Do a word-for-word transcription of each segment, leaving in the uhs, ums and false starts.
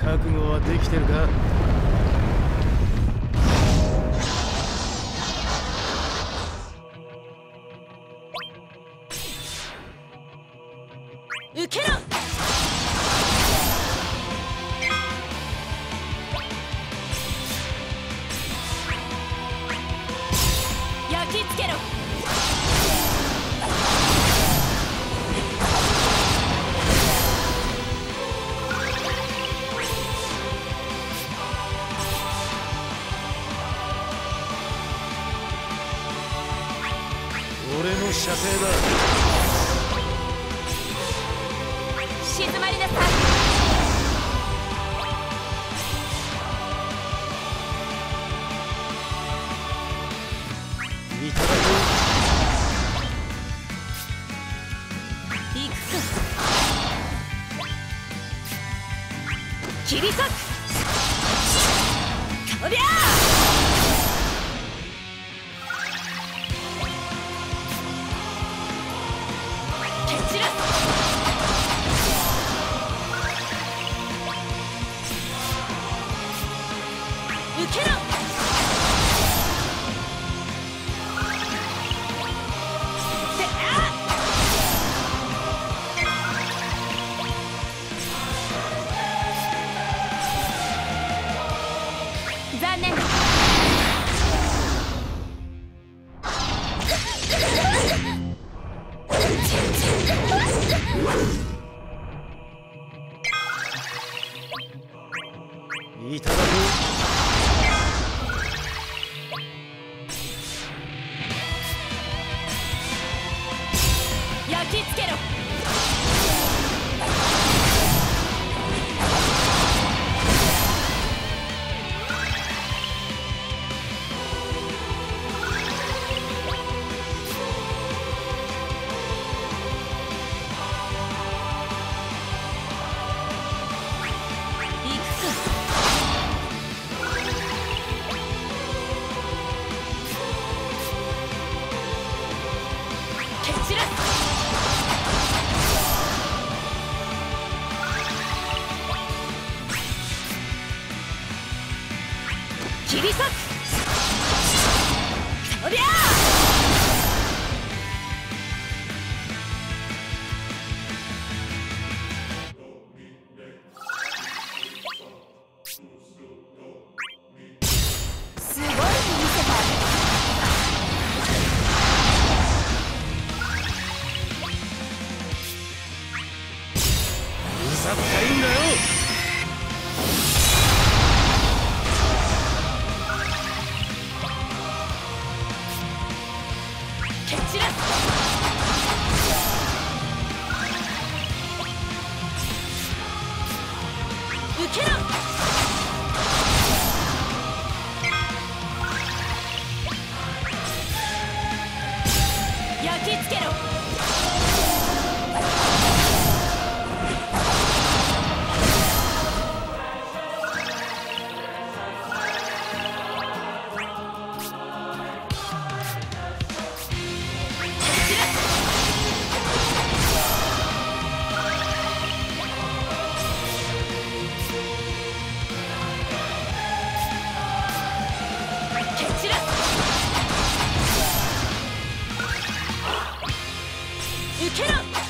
覚悟はできてるか？ 受けろ。焼き付けろ。 俺の射程だ。 静まりなさい。 いただく。 行くか。切り裂く。こりゃあ。受けろ。せあ残念だ。 いただく。 焼き付けろ。切り裂く。そりゃあ。すごいの見せた。 うざったいんだよ。 受けろ。焼き付けろ。受けろ。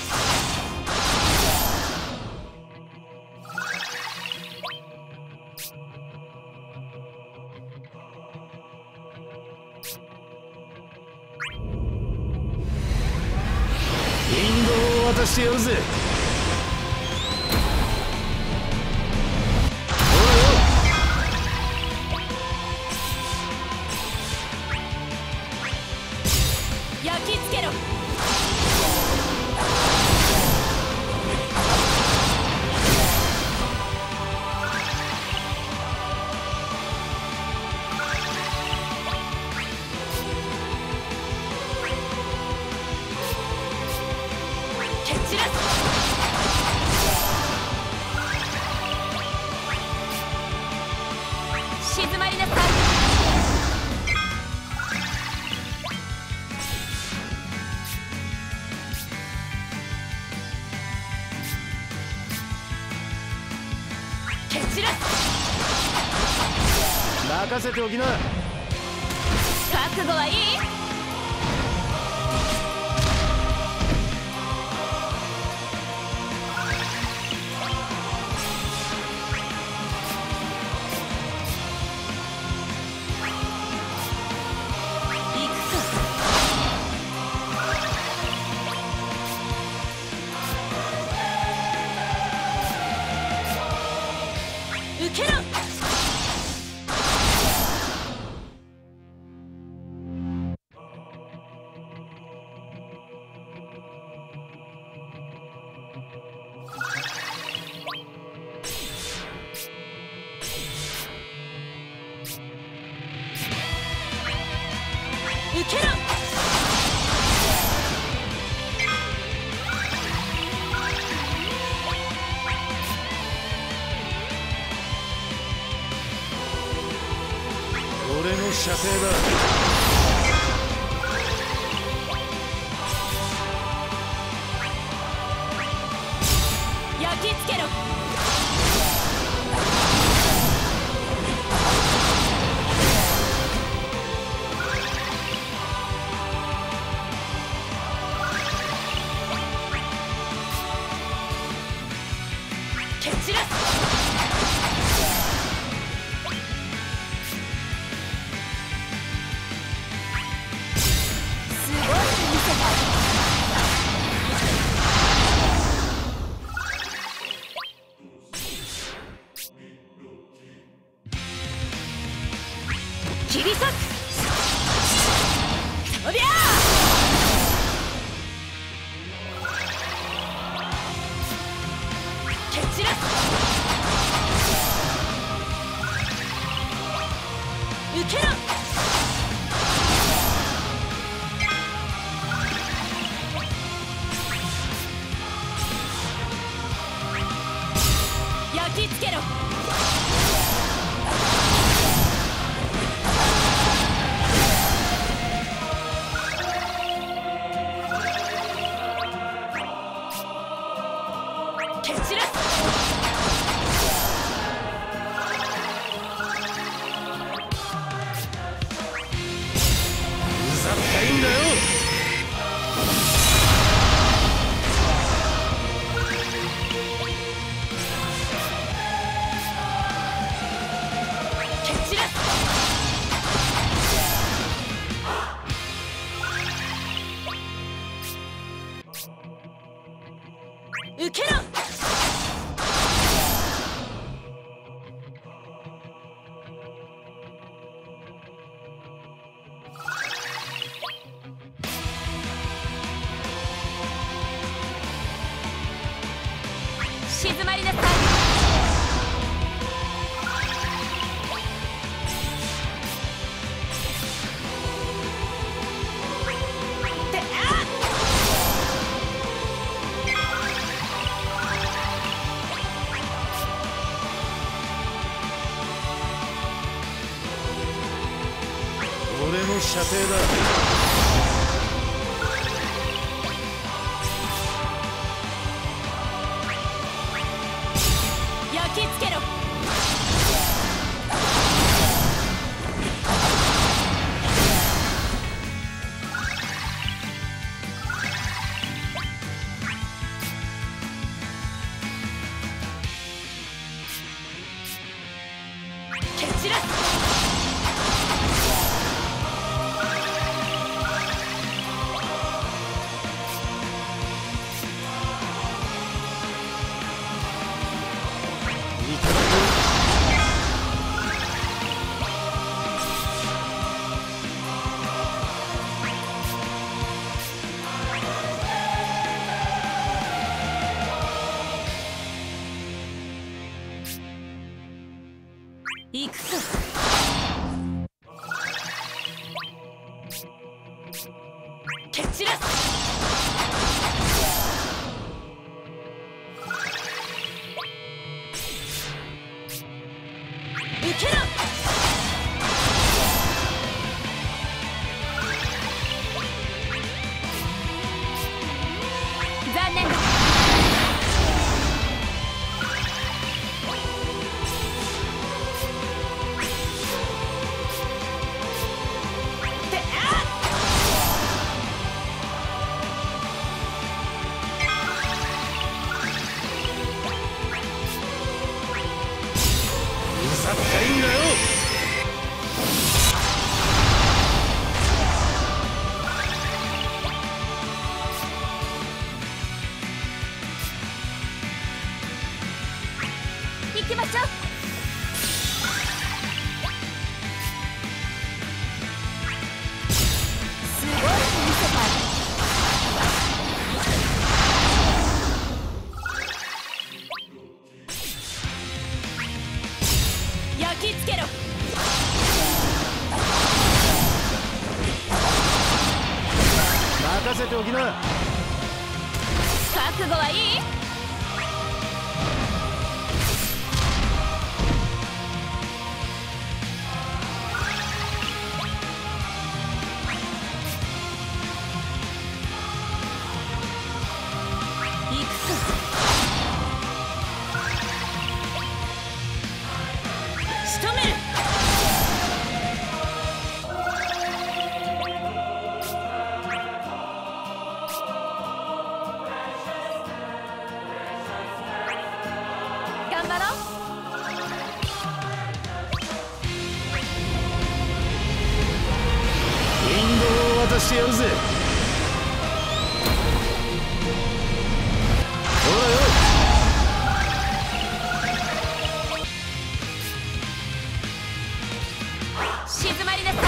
引導を渡してやるぜ。 焼き付けろ。蹴散らす。 蹴散らす。 任せておきな。 覚悟はいい？受けろ。 俺の射程だ。 焼き付けろ。蹴散らす。すごい見せた。切り裂く。そりゃあ。蹴散らす。受けろ。焼き付けろ。蹴散らす。 うざったいんだよ。 蹴散らす。受けろ。静まりなさい。ってあっ。 俺の射程だ。 焼き付けろ。蹴散らす。 いただく。 行くぞ。蹴散らす。受けろ。残念だ。 けましょう。すごい見せた。焼き付けろ。 任せておきな。 覚悟はいい？行くぞ。仕留める。頑張ろう。 引導を渡してやるぜ。ほらよ。 静まりなさい。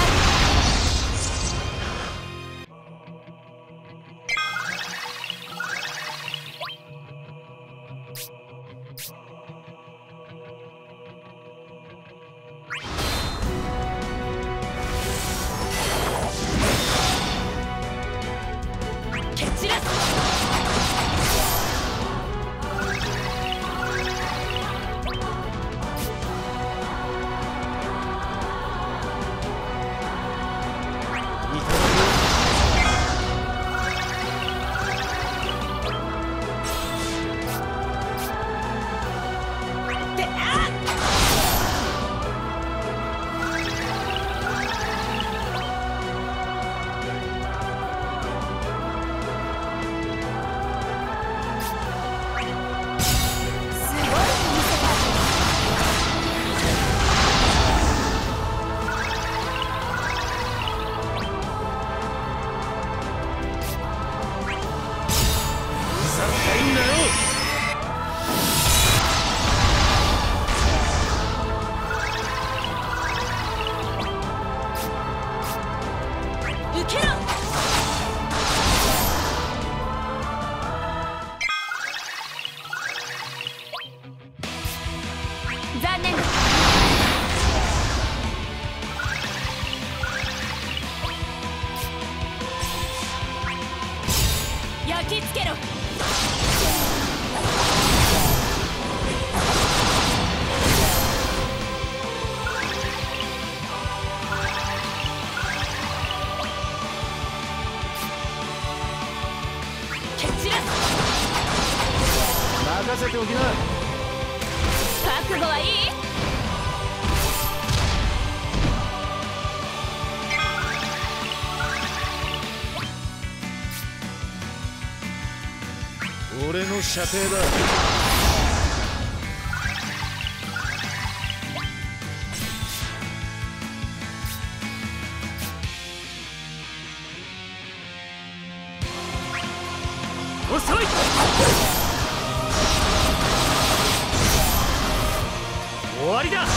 蹴散らす。で、あっ！すごい見せた。 うさったいんだよ。 受けろ。残念だ。焼き付けろ。蹴散らす。 任せておきな。 覚悟はいい？ 俺の射程だ。遅い。終わりだ。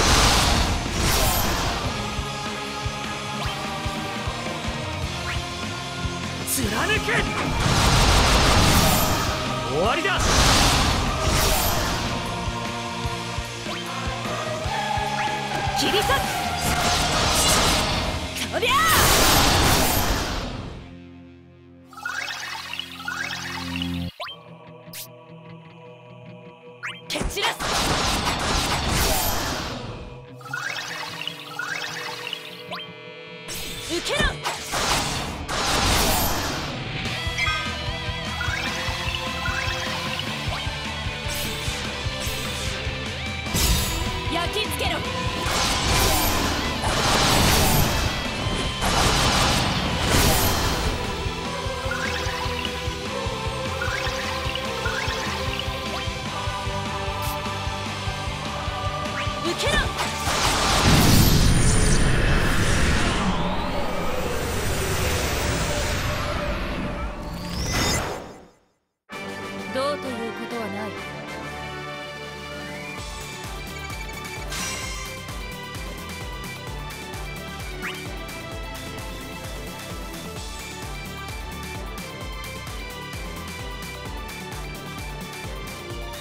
貫け。終わりだ。 切り裂く。こりゃあ。蹴散らす。